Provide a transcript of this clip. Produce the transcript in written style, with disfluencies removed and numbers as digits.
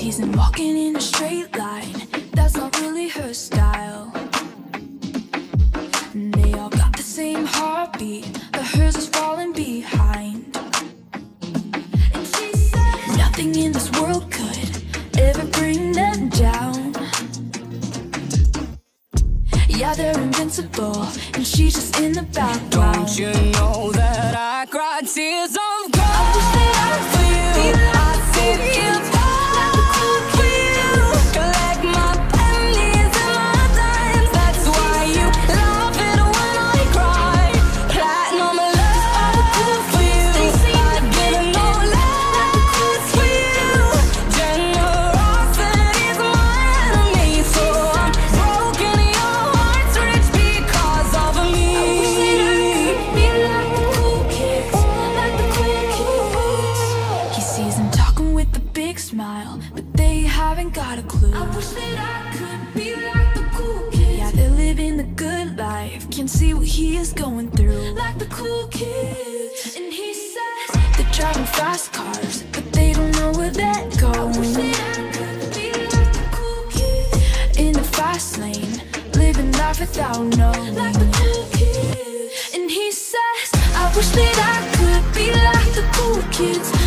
sees him walking in a straight line. That's not really her style. And they all got the same heartbeat, but hers is falling behind. And she says nothing in this world could ever bring them down. Yeah, they're invincible, and she's just in the background. Don't you know that I cry tears of gold? I wish that I could be like I see you fall for you. Collect my pennies and my dimes. That's why you love it when I cry. Platinum love for you. I'd give it no less for you. Generosity's my enemy, so I'm broken. Your heart's rich because of me. I wish that I could be like the cool kids, like the cool kids. He sees them talking with a big smile, but they haven't got a clue. I wish that I could be like the cool kids. Yeah, they're living the good life, can't see what he is going through. Like the cool kids. And he says they're driving fast cars, but they don't know where they're going. I wish that I could be like the cool kids. In the fast lane, living life without knowing. Like the cool kids. And he says I wish that I could be like the cool kids.